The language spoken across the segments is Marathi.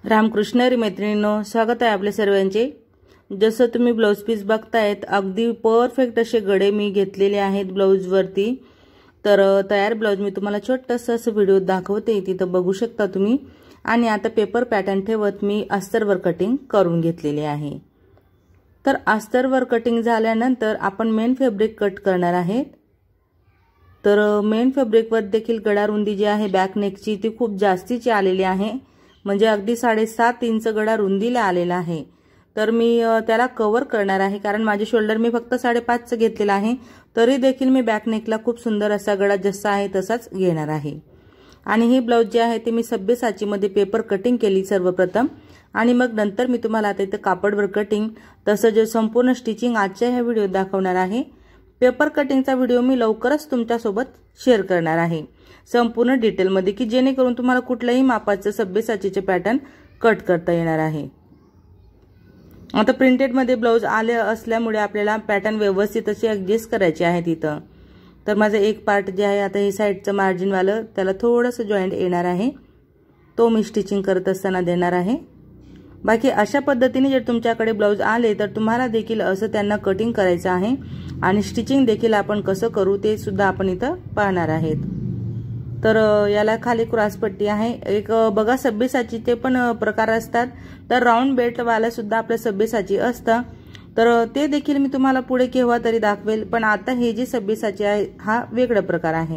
रामकृष्ण हरी मैत्रिणींनो, स्वागत आहे आपल्या सर्वांचे। जसं तुम्ही ब्लाउज पीस बघतायत अगदी परफेक्ट असे गडे मी घेतलेले आहेत ब्लाउज वरती। तर तयार ब्लाउज मी तुम्हाला छोटासा असं व्हिडिओ दाखवते, तिथं बघू शकता तुम्ही। आणि आता पेपर पॅटर्न ठेवत मी अस्तरवर कटिंग करून घेतलेले आहे। तर अस्तरवर कटिंग झाल्यानंतर आपण मेन फॅब्रिक कट करणार आहे। तर मेन फॅब्रिक वर देखील गडा रुंदी जी आहे बॅक नेकची ती खूप जास्तीची आलेली आहे, म्हणजे अगदी 7.5 इंच गडा रुंदीला आलेला आहे। तर मी त्याला कव्हर करणार आहे, कारण माझे शोल्डर मी फक्त 5.5 च घेतलेला आहे, तरी देखील मी बॅक नेकला खूप सुंदर असा गडा जसा आहे तसाच घेणार आहे। आणि ही ब्लाउज जी आहे ते मी सब्यसाची मध्ये पेपर कटिंग केली सर्वप्रथम, आणि मग नंतर मी तुम्हाला आता इथे कापडवर कटिंग तसं जे संपूर्ण स्टिचिंग आजच्या ह्या व्हिडिओत दाखवणार आहे। पेपर कटिंगचा व्हिडिओ मी लवकरच तुमच्या सोबत शेअर करणार आहे संपूर्ण डिटेल मध्ये, की जेणेकरून तुम्हाला कुठल्याही मापाचे सब्यसाचीचे पॅटर्न कट करता येणार आहे। आता प्रिंटेड मध्ये ब्लाउज आले असल्यामुळे आपल्याला पॅटर्न व्यवस्थित असे ऍडजस्ट करायचे आहे तिथं। तर माझा एक पार्ट जे आहे आता हे साइडचं मार्जिन वालं त्याला थोडंसं जॉइंट येणार आहे, तो मी स्टिचिंग करत असताना देणार आहे। बाकी अशा पद्धतीने जर तुमच्याकडे ब्लाउज आले तर तुम्हाला देखील असं त्यांना कटिंग करायचं आहे, आणि स्टिचिंग देखील आपण कसं करू ते सुद्धा आपण इथं पाहणार आहेत। तर याला खाली क्रॉस पट्टी आहे, एक बघा सब्यसाचीचे पण प्रकार असतात, तर राऊंड बेल्ट वाला सुद्धा आपल्या सब्यसाची असतं, तर ते देखील मी तुम्हाला पुढे केव्हा तरी दाखवेल। पण आता हे जे सब्यसाची आहे हा वेगळा प्रकार आहे।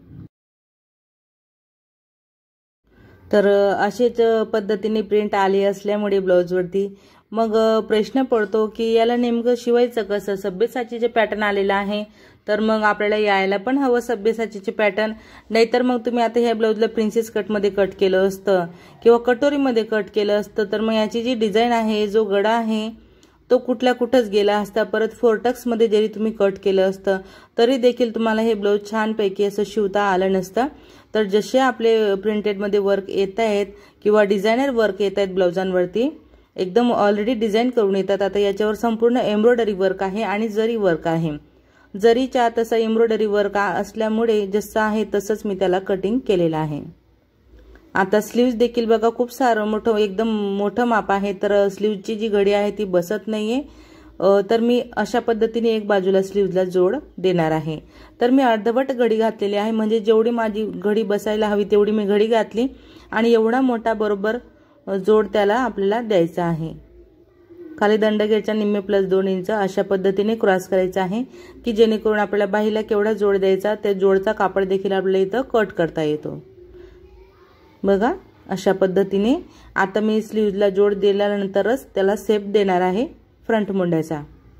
तर असेच पद्धतीने प्रिंट आली असल्यामुळे ब्लाउज वरती मग प्रश्न पडतो की याला नेमकं शिवायचं कसं। सब्यसाचीचे पॅटर्न आलेला आहे, तर मग आपल्याला यायला पण हवं सब्यसाचीचे पॅटर्न, नाहीतर मग तुम्ही आता ह्या ब्लाउजला प्रिन्सेस कट मध्ये कट केलं असतं किंवा कटोरी मध्ये कट केलं असतं, तर मग याची जी डिझाइन आहे जो गडा आहे तो कुठल्या कुठंच गेला असता। परत फोरटक्स मध्ये जरी तुम्ही कट केलं असतं तरी देखील तुम्हाला हे ब्लाउज छान पैकी असं शिवता आलं नसतं। तर जसे आपले प्रिंटेड मध्ये वर्क येत आहेत किंवा डिझायनर वर्क येत आहेत ब्लाउजांवरती, एकदम ऑलरेडी डिझाइन करून येतात। आता याच्यावर संपूर्ण एम्ब्रॉयडरी वर्क आहे आणि जरी वर्क आहे, जरीच्या तसा एम्ब्रॉयडरी वर्क असल्यामुळे जसं आहे तसंच मी त्याला कटिंग केलेलं आहे। आता स्लीव्ज देखील बघा खूप सारं मोठं एकदम मोठं माप आहे, तर स्लीव्जची जी घडी आहे ती बसत नाहीये, तर मी अशा पद्धतीने एक बाजूला स्लीव्जला जोड देणार आहे। तर मी अर्धवट घडी घातलेली आहे, म्हणजे जेवढी माझी घडी बसायला हवी तेवढी मी घडी घातली, आणि एवढा मोठा बरोबर जोड त्याला आपल्याला द्यायचा आहे। खाली दंडगेच्या निम्मे +2 इंच अशा पद्धतीने क्रॉस करायचा आहे, की जेणेकरून आपल्याला बाहीला केवढा जोड द्यायचा त्या जोडचा कापड देखील आपल्याला इथं कट करता येतो। बघा अशा पद्धतीने आता मी स्लीव्जला जोड दिल्यानंतरच त्याला शेप देणार आहे फ्रंट मुंड्याचा।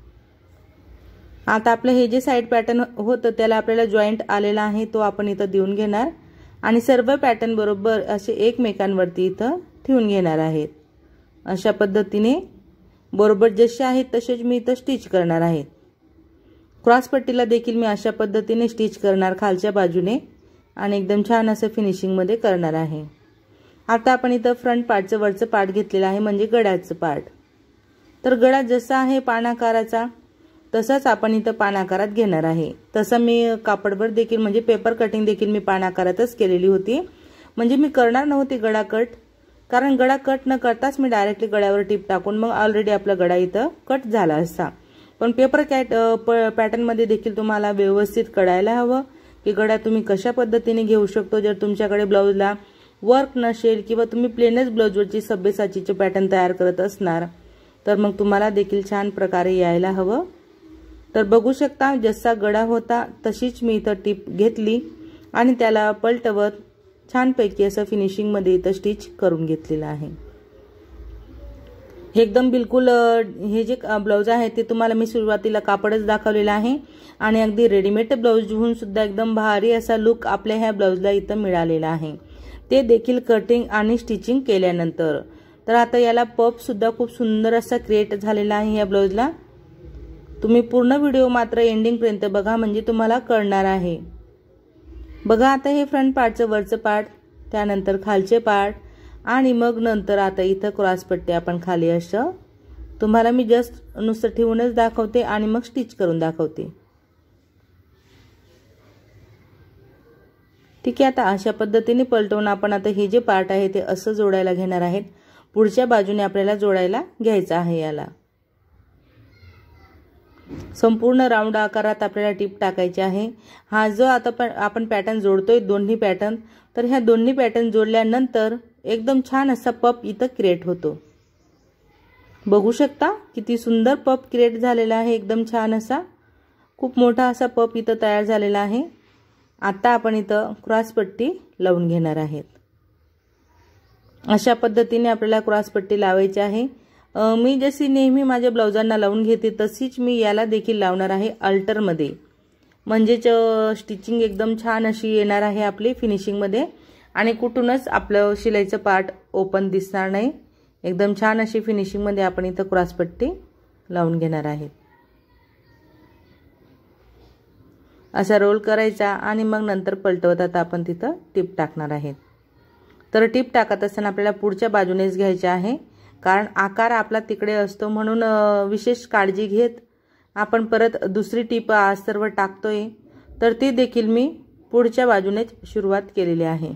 आता आपलं हे जे साइड पॅटर्न होतं त्याला आपल्याला जॉइंट आलेला आहे तो आपण इथं देऊन घेणार, आणि सर्व पॅटर्न बरोबर असे एकमेकांवरती इथं ठेवून घेणार आहेत। अशा पद्धतीने बरोबर जसे आहेत तसेच मी इथं स्टिच करणार आहे। क्रॉस पट्टीला देखील मी अशा पद्धतीने स्टिच करणार खालच्या बाजूने, आणि एकदम छान असं फिनिशिंग मध्ये करणार आहे। आता आपण इथं फ्रंट पार्टचं वरचं पार्ट घेतलेलं आहे, म्हणजे गड्याचं पार्ट। तर गडा जसा आहे पानाकाराचा तसाच आपण इथं पानाकारात घेणार आहे। तसं मी कापडवर देखील म्हणजे पेपर कटिंग देखील मी पानाकारातच केलेली होती, म्हणजे मी करणार नव्हती गडा कट, कारण गडा कट न करताच मी डायरेक्टली गड्यावर टिप टाकून मग ऑलरेडी आपला गडा इथं कट झाला असता। पण पेपर पॅटर्न मध्ये देखील तुम्हाला व्यवस्थित कळायला हवं की गडा तुम्ही कशा पद्धतीने घेऊ शकतो। जर तुमच्याकडे ब्लाउजला वर्क नसेल किंवा तुम्ही प्लेनच ब्लाउजवरची सब्यसाचीचे पॅटर्न तयार करत असणार, तर मग तुम्हाला देखील छान प्रकारे यायला हवं। तर बघू शकता जसा गडा होता तशीच मी इथं टिप घेतली आणि त्याला पलटवत छानपैकी असं फिनिशिंग मध्ये इथं स्टिच करून घेतलेलं आहे। एकदम बिलकुल हे जे ब्लाउज आहे ते तुम्हाला मी सुरुवातीला कापडच दाखवलेलं आहे, आणि अगदी रेडीमेड ब्लाउज घेऊन सुद्धा एकदम भारी असा लुक आपल्या ह्या ब्लाउजला इथं मिळालेला आहे, ते देखील कटिंग आणि स्टिचिंग केल्यानंतर। तर आता याला पफ सुद्धा खूप सुंदर असा क्रिएट झालेला आहे या ब्लाउजला। तुम्ही पूर्ण व्हिडिओ मात्र एंडिंग पर्यंत बघा, म्हणजे तुम्हाला कळणार आहे। बघा आता हे फ्रंट पार्टचं वरचं पार्ट, त्यानंतर खालचे पार्ट, आणि मग नंतर आता इथं क्रॉस पट्टी आपण खाली असं तुम्हाला मी जस्ट नुसतं ठेवूनच दाखवते आणि मग स्टिच करून दाखवते। ठीक आहे, आता अशा पद्धतीने पलटवून आपण आता हे जे पार्ट आहे ते असं जोडायला घेणार आहेत। पुढच्या बाजूने आपल्याला जोडायला घ्यायचा आहे। याला संपूर्ण राऊंड आकारात आपल्याला टिप टाकायची आहे। हा जो आता आपण पॅटर्न जोडतोय दोन्ही पॅटर्न, तर ह्या दोन्ही पॅटर्न जोडल्यानंतर एकदम छान असा पफ इथं क्रिएट होतो। बघू शकता किती सुंदर पफ क्रिएट झालेला आहे, एकदम छान असा खूप मोठा असा पफ इथं तयार झालेला आहे। आता आपण इथं क्रॉस पट्टी लावून घेणार आहोत। अशा पद्धतीने आपल्याला क्रॉस पट्टी लावायची आहे। मी जशी नेहमी माझ्या ब्लाउजांना लावून घेते तशीच मी याला देखील लावणार आहे अल्टर मध्ये, म्हणजेच स्टिचिंग एकदम छान अशी येणार आहे आपली फिनिशिंग मध्ये आणि कुठूनच आपलं शिलाईचं पार्ट ओपन दिसणार नाही। एकदम छान अशी फिनिशिंग मध्ये आपण इथं क्रॉस पट्टी लावून घेणार आहे। असा रोल करायचा आणि मग नंतर पलटवतात आपण तिथं टिप टाकणार आहे। तर टिप टाकत असताना आपल्याला पुढच्या बाजूनेच घ्यायचे आहे, कारण आकार आपला तिकडे असतो म्हणून विशेष काळजी घेत आपण परत दुसरी टिप सर्व टाकतोय, तर ती देखील मी पुढच्या बाजूनेच सुरुवात केलेली आहे।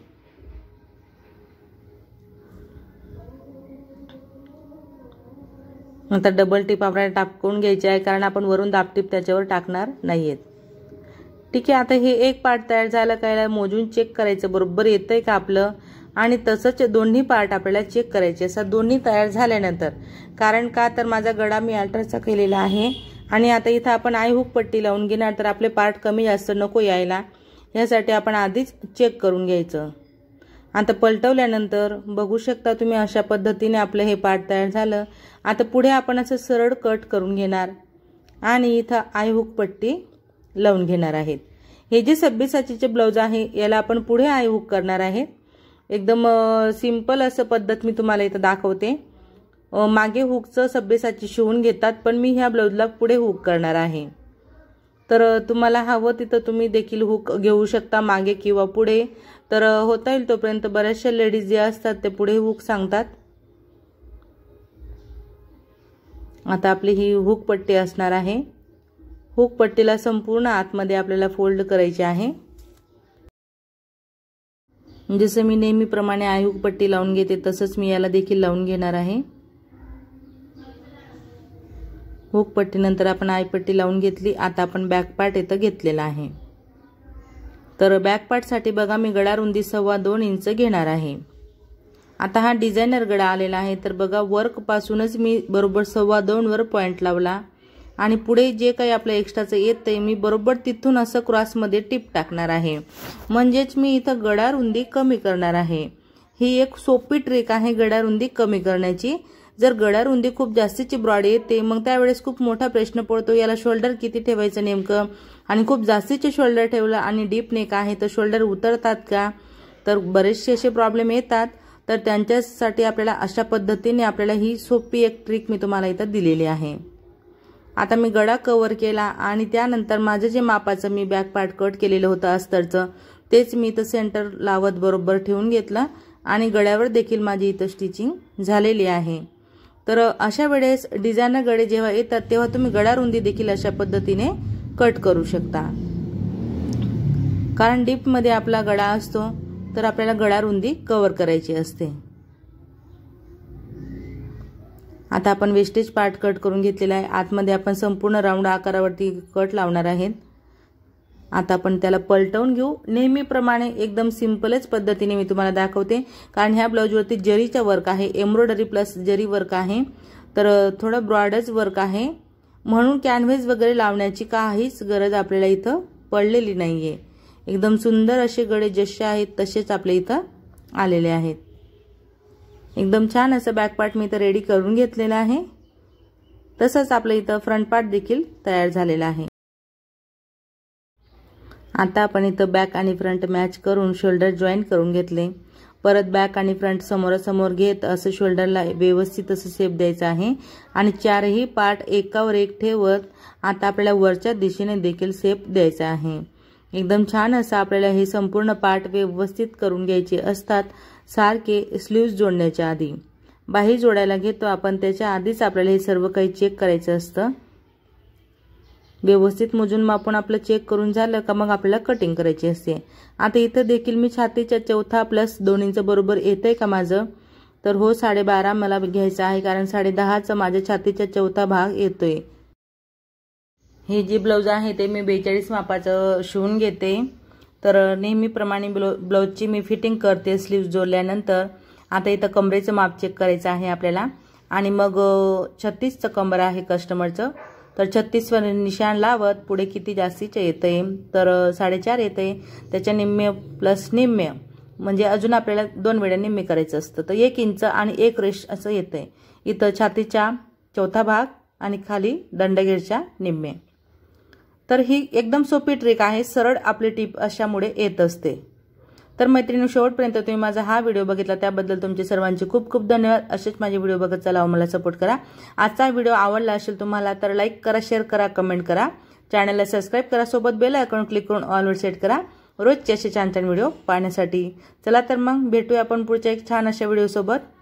आता डबल टिप आपल्याला टाकून घ्यायची आहे, कारण आपण वरून दाब टिप त्याच्यावर टाकणार नाहीयेत। ठीक आहे, आता हे एक पार्ट तयार झालं काय मोजून चेक करायचं बरोबर येतंय का आपलं, आणि तसंच दोन्ही पार्ट आपल्याला चेक करायचे असतात दोन्ही तयार झाल्यानंतर। कारण का तर माझा गळा मी अल्टरचा केलेला आहे आणि आता इथं आपण आय हुक पट्टी लावून घेणार, तर आपले पार्ट कमी जास्त नको यायला, यासाठी आपण आधीच चेक करून घ्यायचं। आता पलटवल्यानंतर बघू शकता तुम्ही अशा पद्धतीने आपलं हे पार्ट तयार झालं। आता पुढे आपण असं सरळ कट करून घेणार आणि इथं आय हुक पट्टी लावून घेणार आहेत। हे जे सब्यसाचीचे ब्लाउज आहे याला आपण पुढे आय हुक करणार आहे। एकदम सिंपल असं पद्धत मी तुम्हाला इथं दाखवते। मागे हुकचं सब्यसाची शिवून घेतात, पण मी ह्या ब्लाउजला पुढे हुक करणार आहे। तर तुम्हाला हवं तिथं तुम्ही देखील हुक घेऊ शकता मागे किंवा पुढे, तर होता येईल तोपर्यंत बऱ्याचशा लेडीज जे असतात ते पुढे हुक सांगतात। आता आपली ही हुक पट्टी असणार आहे। हुक पट्टीला संपूर्ण आतमध्ये आपल्याला फोल्ड करायची आहे। जसं मी नेहमीप्रमाणे आय हुक पट्टी लावून घेते तसंच मी याला देखील लावून घेणार आहे। हुक पट्टी नंतर आपण आय पट्टी लावून घेतली। आता आपण बॅक पार्ट इथं घेतलेला आहे। तर बॅक पार्ट साठी बघा मी गळा रुंदी 2.25 इंच घेणार आहे। आता हा डिझायनर गळा आलेला आहे, तर बघा वर्क पासूनच मी बरोबर 2.25 वर पॉइंट लावला आणि पुढे जे काही आपलं एक्स्ट्राचं येतंय मी बरोबर तिथून असं क्रॉस मध्ये टिप टाकणार आहे, म्हणजेच मी इथं गळा रुंदी कमी करणार आहे। ही एक सोपी ट्रिक आहे गळा रुंदी कमी करण्याची। जर गळा रुंदी खूप जास्तीची ब्रॉड येते मग त्यावेळेस खूप मोठा प्रश्न पडतो, याला शोल्डर किती ठेवायचं नेमकं, आणि खूप जास्तीचे शोल्डर ठेवलं आणि डीप नेक आहे तर शोल्डर उतरतात का, तर बरेचसे असे प्रॉब्लेम येतात। तर त्यांच्यासाठी आपल्याला अशा पद्धतीने आपल्याला ही सोपी एक ट्रिक मी तुम्हाला इथं दिलेली आहे। आता मी गळा कव्हर केला आणि त्यानंतर माझं जे मापाचं मी बॅक पार्ट कट केलेलं होतं अस्तरचं तेच मी इथं सेंटर लावत बरोबर ठेवून घेतलं आणि गळ्यावर देखील माझी इथं स्टिचिंग झालेली आहे। तर अशा वेळेस डिझायनर गळे जेव्हा येतात तेव्हा तुम्ही गळा रुंदी देखील अशा पद्धतीने कट करू शकता, कारण डीप मध्ये आपला गळा असतो तर आपल्याला गळा रुंदी कव्हर करायची असते। आता आपण वेस्टेज पार्ट कट करून घेतलेला आहे। आतमध्ये आपण संपूर्ण राऊंड आकारावरती कट लावणार आहेत। आता आपण त्याला पलटवून घेऊ। नेहमीप्रमाणे एकदम सिंपलच पद्धतीने मी तुम्हाला दाखवते, कारण ह्या ब्लाउजवरती जरीचा वर्क आहे, एम्ब्रॉयडरी प्लस जरी वर्क आहे, तर थोडं ब्रॉडच वर्क आहे, म्हणून कॅनव्हास वगैरे लावण्याची काहीच गरज आपल्याला इथं पडलेली नाहीये। एकदम सुंदर असे गळे जसे आहेत तसेच आपल्या इथं आलेले आहेत। एकदम छान असं बॅक पार्ट मी इथं रेडी करून घेतलेला आहे। तसंच आपल्या इथं फ्रंट पार्ट देखील तयार झालेला आहे। आता आपण इथं बॅक आणि फ्रंट मॅच करून शोल्डर जॉईन करून घेतले। परत बॅक आणि फ्रंट समोरासमोर घेत असं शोल्डरला व्यवस्थित असं शेप द्यायचा आहे आणि चारही पार्ट एकावर एक ठेवत आता आपल्याला वरच्या दिशेने देखील शेप द्यायचा आहे। एकदम छान असं आपल्याला हे संपूर्ण पार्ट व्यवस्थित करून घ्यायचे असतात। सारखे स्लीव्ज जोडण्याच्या आधी बाही जोडायला घेतो आपण त्याच्या आधीच आपल्याला हे सर्व काही चेक करायचं असतं। व्यवस्थित मोजून मापून आपलं चेक करून झालं का मग आपल्याला कटिंग करायची असते। आता इथं देखील मी छातीच्या 4.5 + 2 इंच बरोबर येतंय का माझं, तर हो 12.5 मला घ्यायचा आहे, कारण 10.5चा माझ्या छातीचा चौथा भाग येतोय। हे जे ब्लाऊज आहे ते मी 42 मापाचं शिवून घेते। तर नेहमीप्रमाणे ब्लाऊजची मी फिटिंग करते स्लीव्ज जोडल्यानंतर। आता इथं कमरेचं माप चेक करायचं आहे आपल्याला, आणि मग 36चं कंबर आहे कस्टमरचं, तर 36 वर निशाण लावत पुढे किती जास्तीचे येते, तर 4.5 येते, त्याच्या निम्मे प्लस निम्मे म्हणजे अजून आपल्याला 2 वेळा निम्मे करायचं असतं, तर 1 इंच आणि 1 रेष असं येते। इथं छातीचा चौथा भाग आणि खाली दंडगेरच्या निम्मे। तर ही एकदम सोपी ट्रिक आहे, सरळ आपली टिप अशामुळे येत असते। तर मैत्रिणी, शेवटपर्यंत तुम्ही माझा हा व्हिडिओ बघितला त्याबद्दल तुमचे सर्वांचे खूप खूप धन्यवाद। असेच माझे व्हिडिओ बघत चला, मला सपोर्ट करा। आजचा व्हिडिओ आवडला असेल तुम्हाला तर लाईक करा, शेअर करा, कमेंट करा, चॅनलला सबस्क्राइब करा, सोबत बेल आयकॉन क्लिक करून ऑल वर सेट करा रोजचे असे छान छान व्हिडिओ पाहण्यासाठी। चला तर मग भेटूया आपण पुढच्या एक छान अशा व्हिडिओ सोबत।